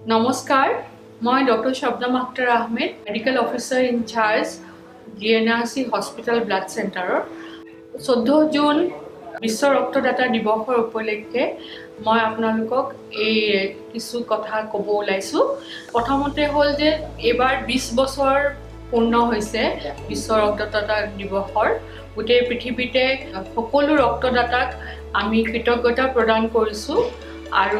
নমস্কাৰ মই doctor Shabnam Akhtar Ahmed medical officer in charge GNRC hospital blood চেণ্টাৰৰ 14 জুন বিশ্ব ৰক্তদাতা দিৱসৰ উপলক্ষে মই আপোনালোকক এই কিছু কথা ক'ব ওলাইছো প্ৰথমতে হ'ল যে এবাৰ 20 বছৰ পূৰ্ণ হৈছে বিশ্ব ৰক্তদাতা দিৱসৰ গোটেই পৃথিৱীতে সকলো ৰক্তদাতাক আমি কৃতজ্ঞতা প্ৰদান কৰিছো আৰু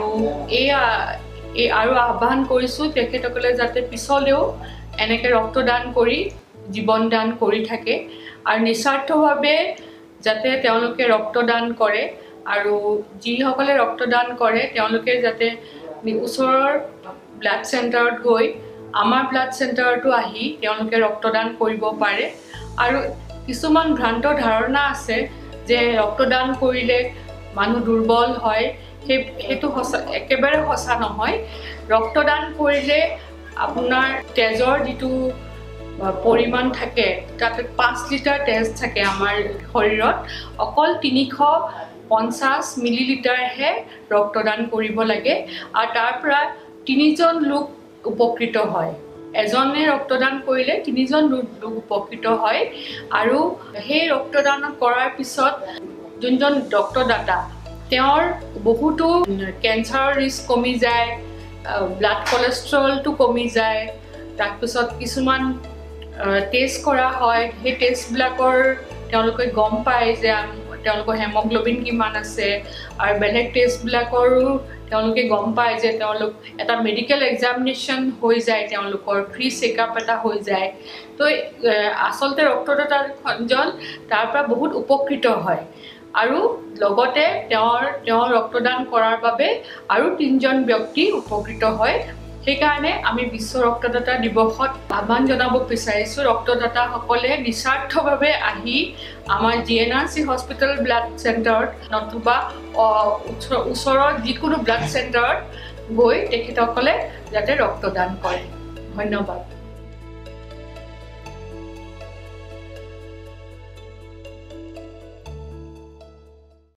আৰু আহ্বান কৰিছো তেখেতসকলে যাতে পিছলেও এনেকৈ ৰক্তদান কৰি জীৱন দান কৰি থাকে আৰু নিস্বাৰ্থভাৱে যাতে তেওঁলোকে ৰক্তদান কৰে আৰু যিসকলে ৰক্তদান কৰে তেওঁলোকে যাতে ওচৰৰ ব্লাড চেণ্টাৰত গৈ আমাৰ ব্লাড চেণ্টাৰটো আহি তেওঁলোকে ৰক্তদান কৰিব পাৰে আৰু কিছুমান ভ্ৰান্ত ধাৰণা আছে যে ৰক্তদান কৰিলে মানুহ দুৰ্বল হয় হেতু একেবাৰে সঁচা নহয় ৰক্তদান কৰিলে আপোনাৰ তেজৰ যিটো পৰিমাণ থাকে তাতে 5 লিটাৰ তেজ থাকে আমাৰ শৰীৰত অকল 350 মিলিলিটাৰহে ৰক্তদান কৰিব লাগে আৰু তাৰ পৰা 3জন লোক উপকৃত হয় এজনে ৰক্তদান কৰিলে 3জন লোক উপকৃত হয় আৰু সেই ৰক্তদান কৰাৰ পিছত যোনজন ৰক্তদাতা তেওঁৰ বহুতো কেঞ্চাৰৰ ৰিস্ক কমি যায় ব্লাড কোলেষ্ট্ৰলটো কমি যায় তাৰ পিছত কিছুমান টেষ্ট কৰা হয় সেই টেষ্টবিলাকৰ তেওঁলোকে গম পায় যে তেওঁলোকৰ হেমোগ্লোবিন কিমান আছে আৰু বেলেগ টেষ্টবিলাকৰো তেওঁলোকে গম পায় যে তেওঁলোক এটা মেডিকেল এক্সামিনেশ্যন হৈ যায় তেওঁলোকৰ ফ্ৰী চেকআপ এটা হৈ যায় তো আচলতে ৰক্তদাতাজন তাৰ পৰা বহুত উপকৃত হয় আৰু লগতে তেওঁৰ ৰক্তদান কৰাৰ বাবে আৰু 3জন ব্যক্তি উপকৃত হয় সেইকাৰণে আমি বিশ্ব ৰক্তদাতা দিৱসত আহ্বান জনাব বিচাৰিছো ৰক্তদাতাসকলে নিস্বাৰ্থভাৱে আহি আমাৰ জিএনআৰচি হস্পিটেল ব্লাড চেণ্টাৰত নতুবা ওচৰৰ যিকোনো ব্লাড চেণ্টাৰত গৈ তেখেতসকলে যাতে ৰক্তদান কৰে ধন্যবাদ